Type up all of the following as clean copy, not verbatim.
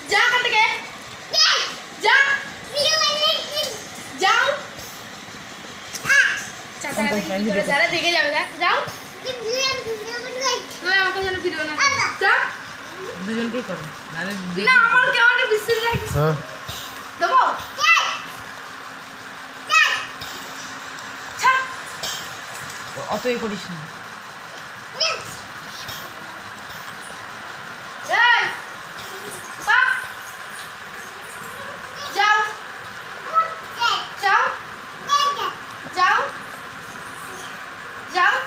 যা এখান থেকে যা যাও যারা দেখে যাবে যাও আমাকে যেন ভিডিও না যাও দুজনকেই করো না আমার কেউ অনেক বিশ্বাস রাখি হ্যাঁ দেবো অতই করিস না যাও যাও যাও যাও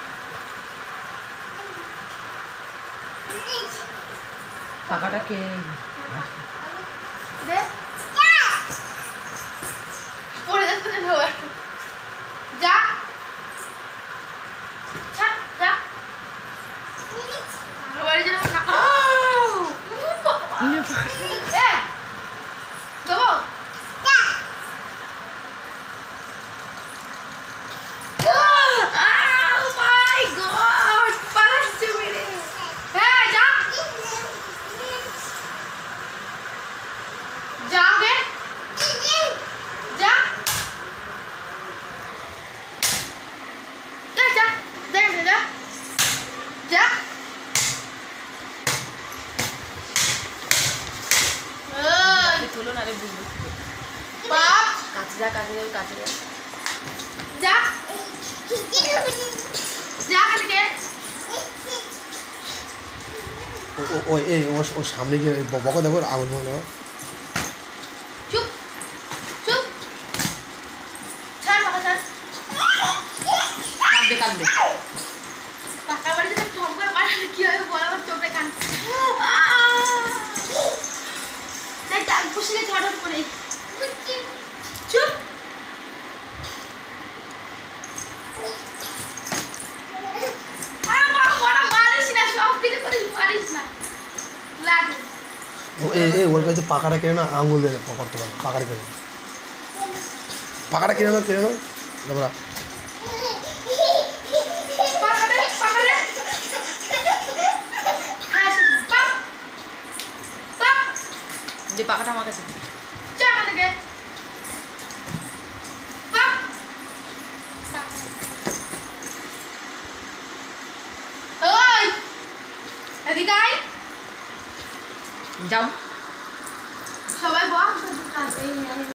টাকাটা কে দে পড়ে যাচ্ছে না যা যা বাড়ি যাও দেবো जाओगे जा जा जा जा जा जा তোলো না রে বুঝবো बाप কাছে যা কাছে যা কাছে যা जा जा करके ও এই ও সামনে গিয়ে বকা দেবো আগুন মনে चुप चुप ছাড় বাবা ছাড় কাঁদবে কাঁদবে পাকা বাড়ি থেকে ঠম করে মারলে কি হবে বল আমার চোখে কান দেখ ডাক বসিয়ে ঝড় করে চুপ মারিস না সব কিছু করিস পারিস না লাগে ওর কাছে পাকাটা কিনে না আঙুল দিয়ে করতে পারে পাকাটা কিনে পাকাটা কিনে দাও তারপর যে পাকাটা আমার কাছে যাও সবাই বল